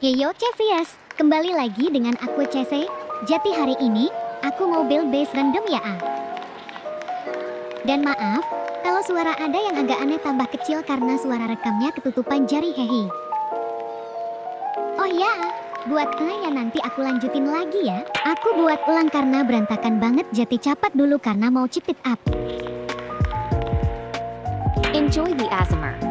Heyo Cevias, kembali lagi dengan aku Cese. Jadi hari ini, aku mau build base random ya Dan maaf, kalau suara ada yang agak aneh tambah kecil karena suara rekamnya ketutupan jari hehe. Oh ya, buat ya nanti aku lanjutin lagi ya. Aku buat ulang karena berantakan banget jadi capat dulu karena mau chip it up. Enjoy the ASMR.